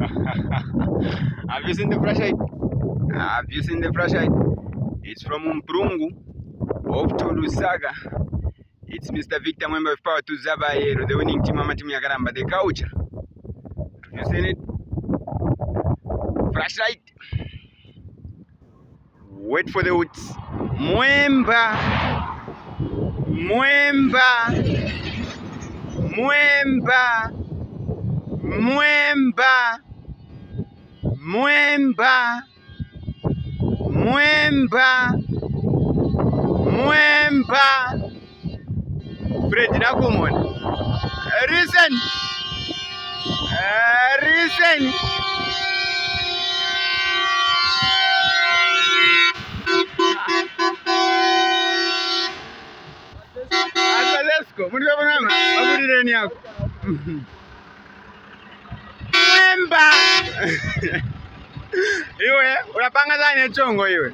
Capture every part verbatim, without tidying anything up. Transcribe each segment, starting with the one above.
Have you seen the flashlight? Have you seen the flashlight? It's from Mpulungu off to Lusaka. It's Mister Victor, member of Power to Zaba, the winning team, Team Yakaramba, the culture. Have you seen it? Flashlight. Wait for the hoots. Mwemba. Mwemba. Mwemba. Mwemba. Mwemba. Mwemba. Mwemba. Fred Nakumon. Listen. Uh, listen. Azalesko, muri babona baburireni yako. Mwemba. Iwe, unapanga zani chongo iwe.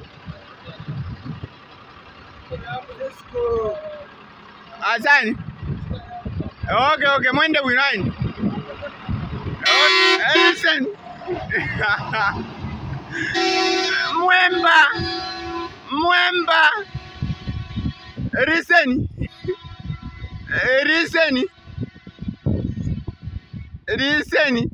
Azani. Okay, okay, mwende winani. Okay, listen. Mwemba. Mwemba. Listen. Listen. Listen.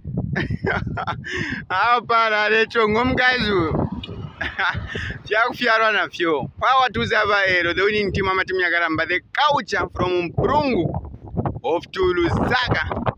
Hapa lecho ngomgazu. Fyakufyarwa na fyo. Power to Zaba, the winning team, Team Yakaramba, the culture from Mpulungu off to Lusaka.